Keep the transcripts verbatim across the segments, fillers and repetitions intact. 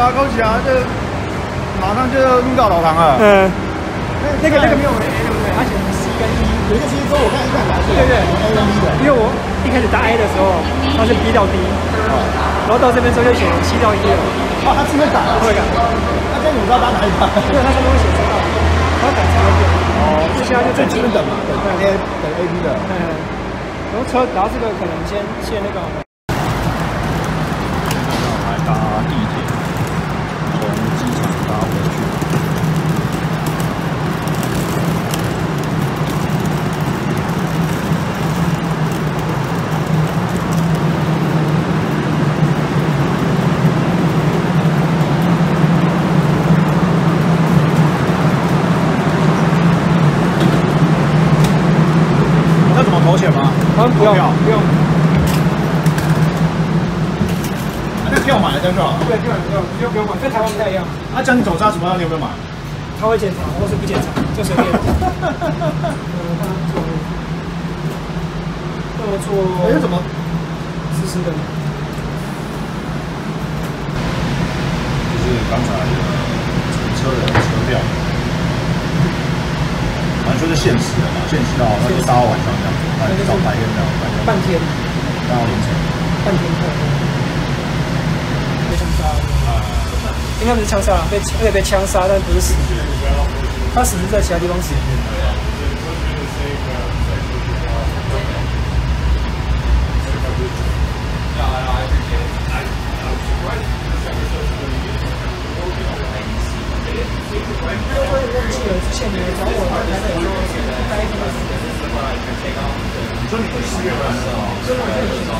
啊，高级啊，这马上就要入到老堂了。 嗯，那个那个没有 A 对不对？它写 C 跟 E， 有一个 C 之后我看一百来是对对 A 跟 B 的， 因为我一开始打 A 的时候，它是 B 到 D， 然后到这边之后就写 C 到 E 了。 哦，他是会改， 会改。 那这样你们知道打哪一把？ 对，它上面会写知道，它改才会变。哦，就现在就在这边等嘛，等 A 等 A B 的。 嗯，然后车，然后这个可能先先那个。 来搭地铁，从机场搭回去。那怎么投钱吗？ 他们不用，不用。 那票买了就好。 对，票不用，就不用买，在台湾不太一样。 啊，叫你走扎什么样，你有没有买？ 他会检查，或是不检查，就随便。嗯，做，这么做。 哎，怎么湿湿的？ 就是刚才车的车票，反正就是限时的嘛，限时到那就搭到晚上这样，那就到白天这样， 半天， 搭到凌晨， 半天课。被枪杀了。应该不是枪杀，被而且被枪杀，但不是死。他死是在其他地方死。我也忘记了，之前你来找我来台北说待一天。 你说你们四月份的时候， 真的可以。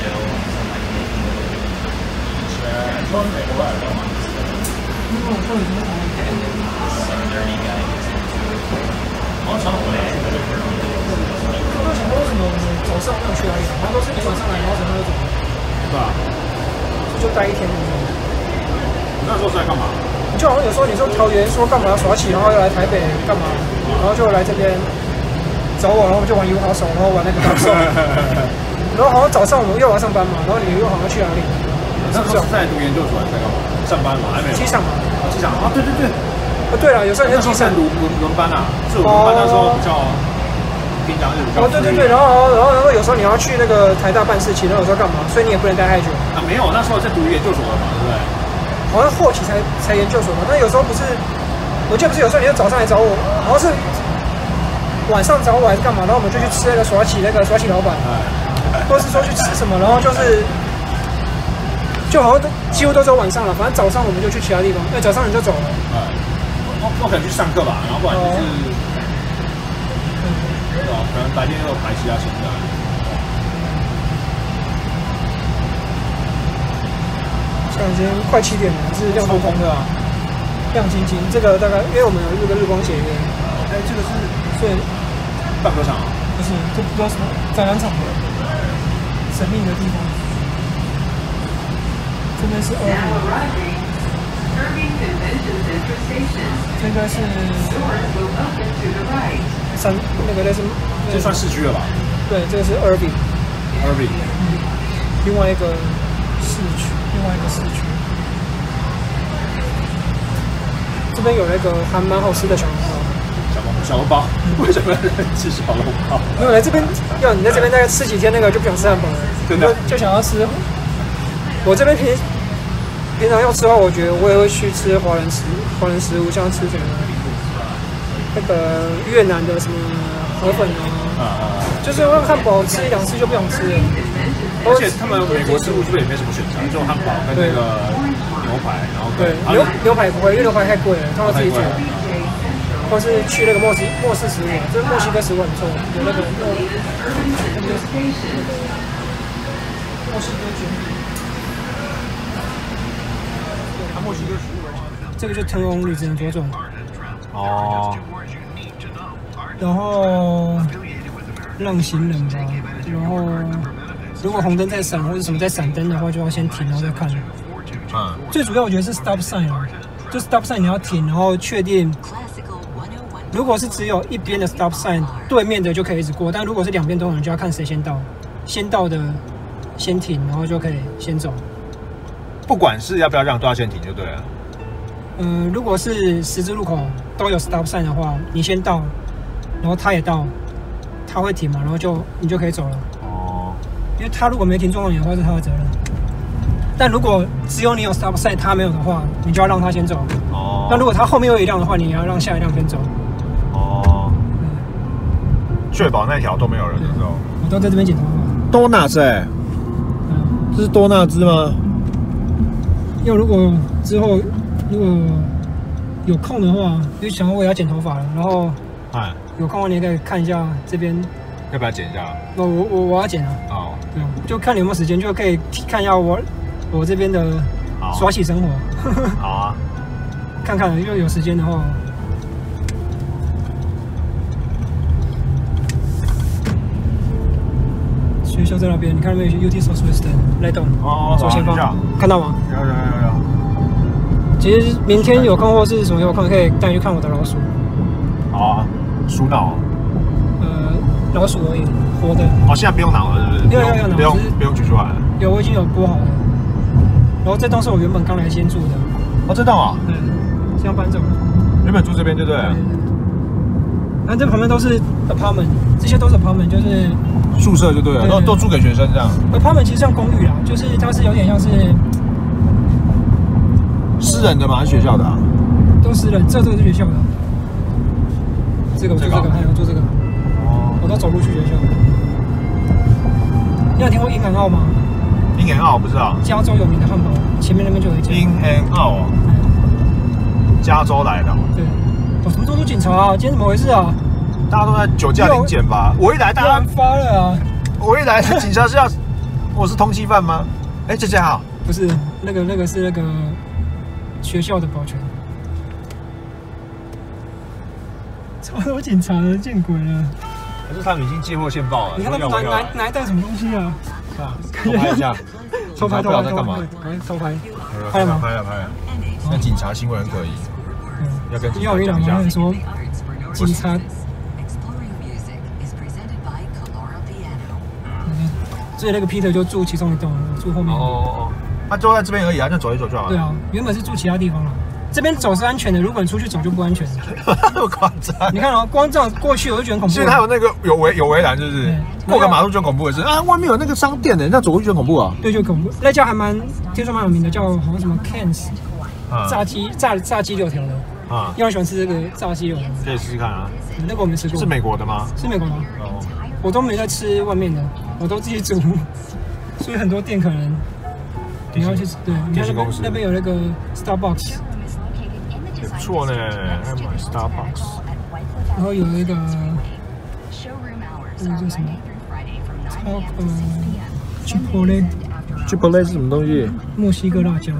说美国来的吗？ 如果我说你是台湾人， 好像我也去的。 我想为什么我们早上没有去哪里？然后都是你晚上来，然后早上就走。 对吧？ 就待一天。 你那时候是在干嘛？ 就好像有时候你说桃园说干嘛耍起，然后又来台北干嘛，然后就来这边找我，然后我们就玩 U 好手，然后玩那个大手。然后好像早上我们又要上班嘛，然后你又好像去哪里？ 那时候在读研究所还是在干嘛？上班嘛，还没有。 机场嘛， 机场啊，对对对。 啊，对了，有时候你在机场读轮轮班啊，是我们班那时候比较平常是比较。 哦，对对对，然后然后然后有时候你要去那个台大办事情，然后有时候干嘛，所以你也不能待太久。 啊，没有，那时候在读研究所了嘛，对不对？ 好像后期才才研究所嘛，但有时候不是，我记得不是有时候你就早上来找我，好像是晚上找我还是干嘛，然后我们就去吃那个耍起那个耍起老板，或者是说去吃什么，然后就是就好像都几乎都是晚上了，反正早上我们就去其他地方，那早上你就走了。 哎，我我可能去上课吧，然后不然就是，哦，可能白天又排其他行程。 现在已经快七点了，是亮彤彤的啊，亮晶晶。这个大概因为我们有录个日光节约， 哎，这个是所以办歌场啊？ 不是，这不知道什么展览场的神秘的地方。这边是二零，这个是三那个那是这算市区了吧？ 对，这个是 Irving Irving， 嗯，另外一个市区。另外一个市区，这边有那个还蛮好吃的小笼包。 小笼小笼包，为什么要吃小笼包？ 没有来这边，要你在这边大概吃几天，那个就不想吃汉堡了， 真的就想要吃。我这边平平常要吃的话，我觉得我也会去吃华人食华人食物，像吃什么那个越南的什么河粉啊，啊就是让汉堡吃一两次就不想吃了。 而且他们美国食物是不是也没什么选择？就汉堡跟那个牛排，然后对牛牛排不会，因为牛排太贵了，他们自己煮。或是去那个莫斯莫斯食物，这墨西哥食物很不错，有那个墨墨西哥卷饼。对，墨西哥食物。这个就特红绿只能左转。 哦。 然后让行人吧，然后。如果红灯在闪或者什么在闪灯的话，就要先停，然后再看。嗯。最主要我觉得是 stop sign 啊，就 stop sign 你要停，然后确定。如果是只有一边的 stop sign， 对面的就可以一直过；但如果是两边都有，就要看谁先到。先到的先停，然后就可以先走。 不管是要不要让，都要先停就对了。 呃，如果是十字路口都有 stop sign 的话，你先到，然后他也到，他会停嘛，然后就你就可以走了。 哦。 因为他如果没停撞到你的话，是他的责任。但如果只有你有 stop sign， 他没有的话，你就要让他先走。哦。那如果他后面有一辆的话，你也要让下一辆先走。哦。 确保那条都没有人的时候。 我都在这边剪头发。 多纳兹哎。嗯。这是多纳兹吗？ 因为如果之后如果有空的话，就想要我也要剪头发了，然后哎，有空的话你也可以看一下这边要不要剪一下？ 我我我我要剪啊。哦。对啊，就看你有没有时间，就可以看一下我。我这边的刷洗生活，好啊，看看，如果有时间的话，学校在那边，你看到没有 ？U T Southwest 来动哦，左前方，看到吗？ 有有有有。 其实明天有空或是什么有空，可以带你去看我的老鼠。 好啊，鼠脑。 呃，老鼠而已，活的。 哦，现在不用挠了，是不是？ 不用，不用， 不用，不用取出来了。 有，我已经有剥好了。然后这栋是我原本刚来先住的。 哦，这栋啊？ 对，现在搬走了。 原本住这边对不对？ 然后这旁边都是 apartment， 这些都是 apartment， 就是宿舍就对了，都都租给学生这样。 apartment 其实像公寓啦，就是它是有点像是私人的嘛，还是学校的啊？ 都私人，这这个是学校的。这个我住这个，还有住这个。哦。我都走路去学校。你有听过英南澳吗？ 英and澳不知道， 加州有名的汉堡，前面那边就有一家。 英and澳，加州来的。 对，我什么都是警察啊，今天怎么回事啊？ 大家都在酒驾临检吧？我一来，大家发了啊！ 我一来，警察是要我是通缉犯吗？哎，姐姐好。 不是，那个那个是那个学校的保全。超多警察了，见鬼了！ 可是他们已经接获线报了。 你看他们拿拿拿一袋什么东西啊？ 偷拍一下， 偷拍，偷拍，在干嘛？偷拍，拍了吗？ 拍了，拍了。那警察行为很可疑，要跟警察讲一下。说警察，所以那个 Peter 就住其中一栋，住后面。哦哦哦， 他就在这边而已啊，就走一走就好了。 对啊，原本是住其他地方了。这边走是安全的，如果你出去走就不安全。 那么夸张？ 你看哦，光这样过去我就觉得很恐怖。 所以它有那个有围有围栏，是不是？过个马路就恐怖的是啊，外面有那个商店的，那走过去就恐怖啊。 对，就恐怖。那家还蛮听说蛮有名的，叫好像什么 Cans 炸鸡炸炸鸡柳条的啊，因为我喜欢吃这个炸鸡柳条。 可以试试看啊。 那个我没吃过。 是美国的吗？ 是美国的。哦。我都没在吃外面的，我都自己煮，所以很多店可能你要去对，你看那边那边有那个 Starbucks。 不错呢，还买 Starbucks， 然后有一个，那个叫什么？超呃 ，Chipotle，Chipotle 是什么东西？ 墨西哥辣椒。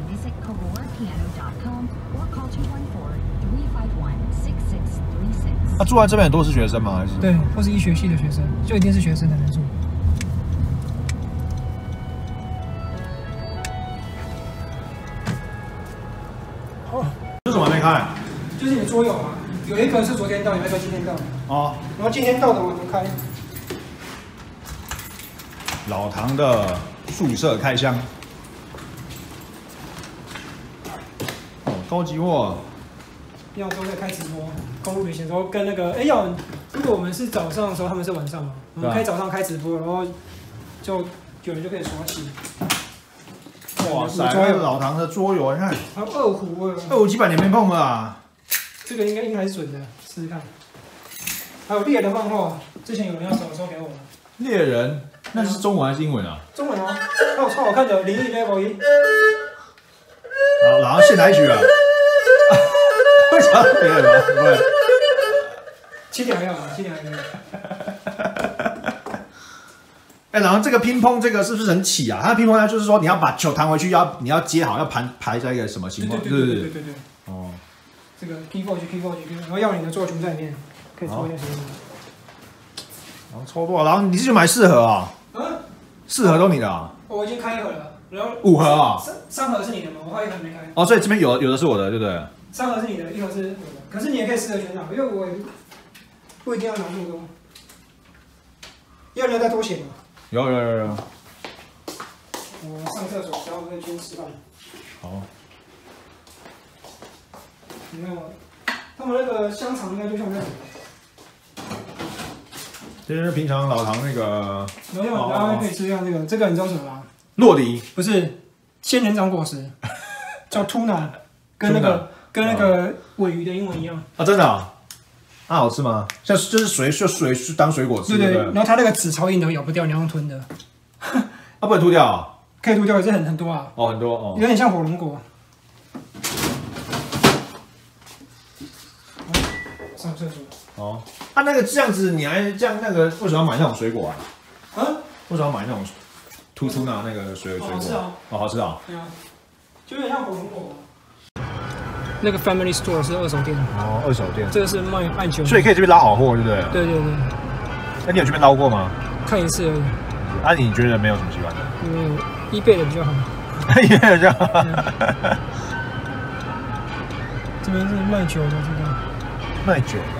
他住在这边很多是学生吗？还是？ 对，或是医学系的学生，就一定是学生才能住。 这怎么没开？ 就是你桌游啊，有一个是昨天到，有一个今天到。哦。然后今天到的我能开。 老唐的宿舍开箱。哦，高级货。 要都在开直播，公路旅行的时候跟那个哎要，如果我们是早上的时候，他们是晚上嘛，我们可以早上开直播，然后就有人就可以刷起。 哇塞，还有老唐的桌游，你看， 还有二胡啊， 二胡几百年没碰了啊。这个应该应该是准的，试试看。还有猎人漫画，之前有人要手收给我。 猎人，那是中文还是英文啊？ 中文啊，还有超好看的《灵异 Level 一》。 好，然后现来曲啊。会唱别人吗？不会。 七点还要吗？七点还要。 哎，然后这个乒乓这个是不是很起啊？它乒乓它就是说你要把球弹回去，要你要接好，要盘排在一个什么情况？ 对对对对对对。哦。这个 key four 去 key four 去，然后要你的做球在里面，可以搓一下球。 然后抽多少？然后你是去买四盒啊？嗯。四盒都你的啊？ 我已经开一盒了，然后。 五盒啊？ 三三盒是你的吗？我还有一盒没开。 哦，所以这边有有的是我的，对不对？ 三盒是你的，一盒是我的。可是你也可以四盒全拿，因为我也不一定要拿那么多。要不要再多写吗？ 有有有有。 我上厕所，然后可以先吃饭。 好。 你看我，他们那个香肠应该就像那种。 这是平常老唐那个。 然后然后可以吃像这个，这个你知道什么吗？ 洛梨不是仙人掌果实，叫 tuna， 跟那个跟那个尾鱼的英文一样。 啊，真的啊？啊，好吃吗？像就是水就水是当水果吃。 对对。然后它那个籽超硬的，咬不掉，你要用吞的。 啊，不能吐掉啊？ 可以吐掉，也是很很多啊。 哦，很多哦。 有点像火龙果。上厕所。哦。 啊，那个这样子，你还这样那个，为什么要买那种水果啊？啊？为什么要买那种突出那那个水水果？好吃啊！哦，好吃啊！ 对啊，就有点像火龙果。那个 Family Store 是二手店。 哦，二手店。 这个是卖卖酒。 所以可以这边捞好货，对不对？ 对对对。 那你有这边捞过吗？ 看一次而已。 啊，你觉得没有什么喜欢的？ 嗯，一倍的比较好。 一倍的比较好。 这边是卖酒的，这个。 卖酒的。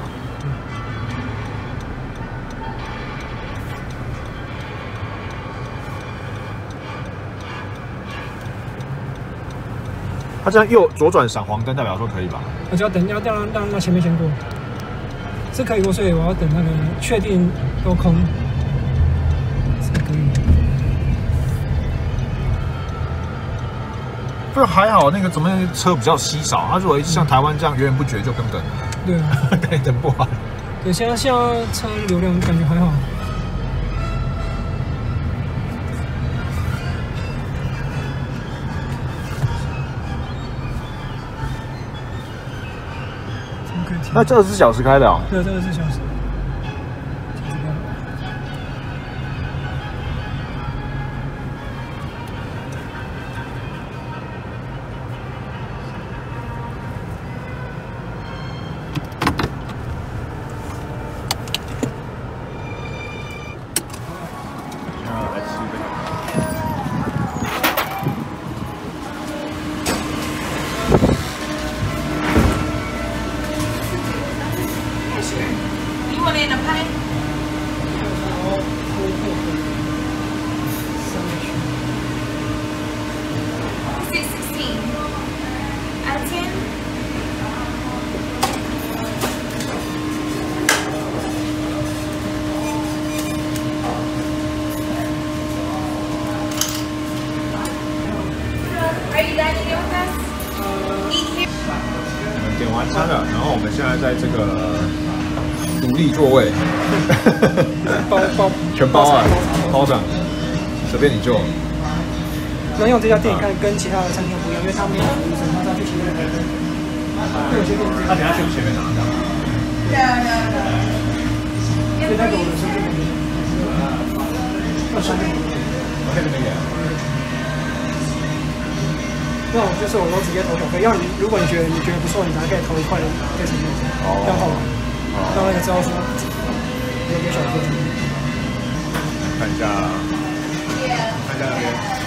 他这样右左转闪黄灯，代表说可以吧？ 我只要等，要让让让前面先过，是可以过，所以我要等那个确定都空，才可以。 不还好，那个怎么车比较稀少？他如果像台湾这样源源不绝，就更等了。 对啊， 对，等不完。 对，现在现在车流量感觉还好。 那这二十四小时开的啊？ 对，这二十四小时。 You want it in a pint? Six sixteen. Out of ten. Are you dining in with us? Eat here. 我们点完餐了，然后我们现在在这个独立座位， 包包全包啊，包上，随便你坐。 那用这家店，你看跟其他的餐厅不一样，因为他没有服务生，他去前面排队。有些店他等下去前面拿的。 所以他给我的是这个。二十六。 我看这边。 那我就是我都直接投小费，要你如果你觉得你觉得不错，你还可以投一块的在上面，这样好吗？让那个知道说有点小费。 看一下，看一下那边。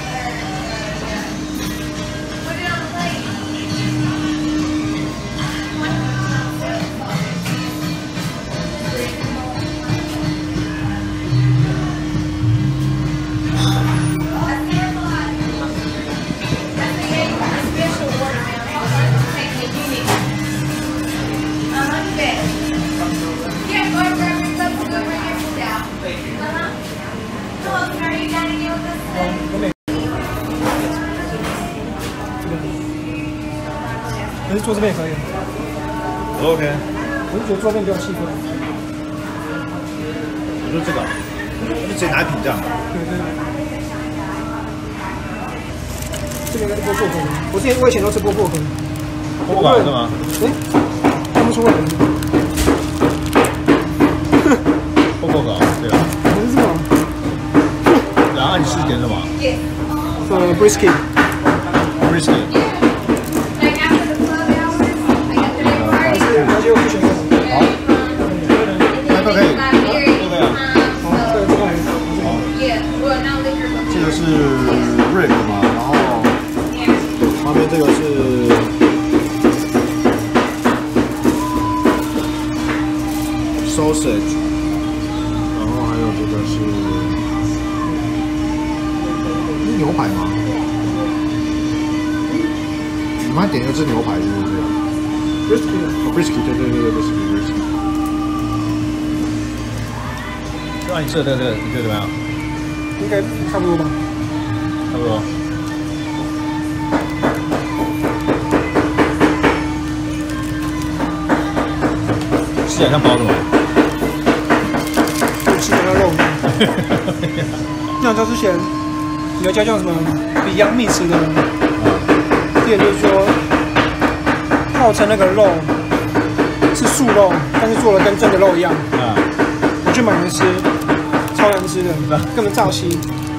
可是坐这边也可以。 OK。 我是觉得坐这边比较气氛。 我说这个，就直接拿一瓶这样。 对对。这个应该是波薄荷。我之前我以前都吃波薄荷。 波薄荷是吗？ 哎，看不出来。 波薄荷，对啊。 可是这种。 然后你是点什么？ 呃 ，brisket。 brisket。好，那都可以，都可以啊。好，这个是 rib 嘛，然后旁边这个是 sausage， 然后还有这个是牛排吗？你们还点一个是牛排是不是 ？Brisket，brisket， 对对对对 ，brisket，brisket。 那你吃的这个这个，你觉得怎么样？ 应该差不多吧。 差不多。吃起来像包子吗？ 就吃那个肉。那像之前有一家叫什么 Beyond Meat 的店，就是说号称那个肉是素肉，但是做的跟真的肉一样。啊。我去买来吃，超难吃的，根本炸稀。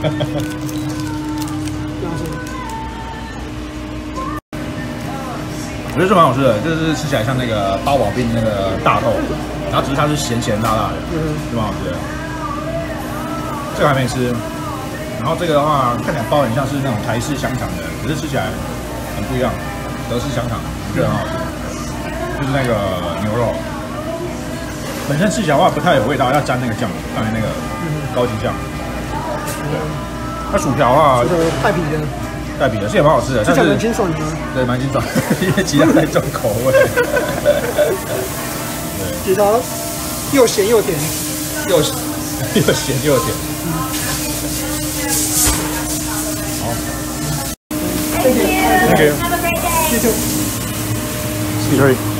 我觉得这蛮好吃的，就是吃起来像那个八宝冰那个大豆，然后只是它是咸咸辣辣的，就蛮好吃的。这个还没吃，然后这个的话看起来包很像是那种台式香肠的，可是吃起来很不一样，德式香肠，我觉得很好吃。就是那个牛肉，本身吃起来的话不太有味道，要沾那个酱，刚才那个高级酱。对，那薯条啊， 带皮的。 带皮的，这也蛮好吃的， 吃起来蛮清爽的。 对，蛮清爽，因为鸡蛋太重口味。对， 鸡汤又咸又甜， 又又咸又甜。好 Thank you. Thank you. Have a great day. You too. Sorry.